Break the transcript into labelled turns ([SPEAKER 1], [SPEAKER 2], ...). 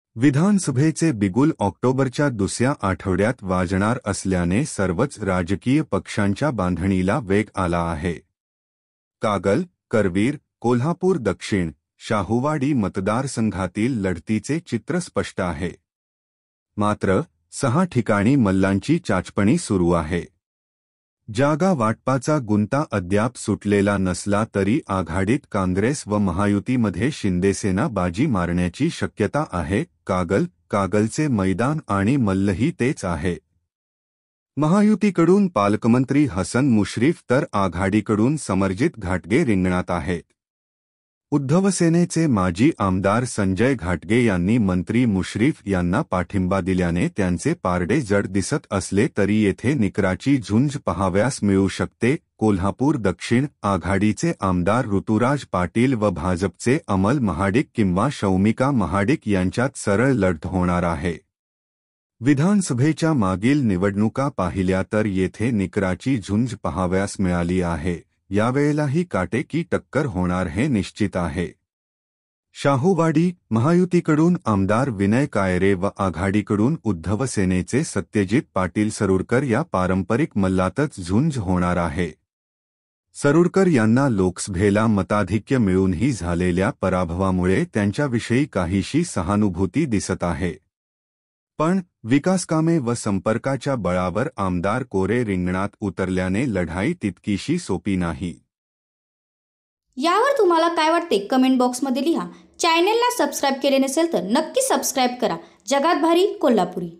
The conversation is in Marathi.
[SPEAKER 1] विधानसभेचे बिगुल ऑक्टोबरच्या दुसऱ्या आठवड्यात वाजणार असल्याने सर्वच राजकीय पक्षांच्या बांधणीला वेग आला आहे. कागल, करवीर, कोल्हापूर दक्षिण, शाहूवाडी मतदारसंघातील लढतीचे चित्र स्पष्ट आहे. मात्र 6 ठिकाणी मल्लांची चाचपणी सुरू आहे. जागा वाटपाचा गुंता अद्याप सुटलेला नसला तरी आघाडीत काँग्रेस व महायुतीमध्ये शिंदेसेना बाजी मारण्याची शक्यता आहे. कागलचे मैदान आणि मल्लही तेच आहे. महायुतीकडून पालकमंत्री हसन मुश्रीफ तर आघाडीकडून समरजित घाटगे रिंगणात आहेत. उद्धव सेनेचे माजी आमदार संजय घाटगे यांनी मंत्री मुश्रीफ यांना पाठिंबा दिल्याने त्यांचे पारडे जड दिसत असले तरी येथे निकराची झुंज पाहावयास मिळू शकते. कोल्हापूर दक्षिण आघाडीचे आमदार ऋतुराज पाटील व भाजपचे अमल महाडिक किंवा शौमिका महाडिक यांच्यात सरळ लढत होणार आहे. विधानसभेच्या मागील निवडणुका पाहिल्या तर येथे निकराची झुंज पाहावयास मिळाली आहे. यावेळेलाही काटेकी टक्कर होणार हे निश्चित आहे. शाहूवाडी महायुतीकडून आमदार विनय कायरे व आघाडीकडून उद्धव सेनेचे सत्यजित पाटील सरुरकर या पारंपरिक मल्लातच झुंज होणार आहे. सरुरकर यांना लोकसभेला मताधिक्य मिळूनही झालेल्या पराभवामुळे त्यांच्याविषयी काहीशी सहानुभूती दिसत आहे. पण विकासकामे व संपर्काच्या बळावर आमदार कोरे रिंगणात उतरल्याने लढाई तितकीशी सोपी नाही.
[SPEAKER 2] यावर तुम्हाला काय वाटते कमेंट बॉक्समध्ये लिहा. चॅनेलला सबस्क्राईब केले नसेल तर नक्की सबस्क्राईब करा. जगात भारी कोल्हापुरी.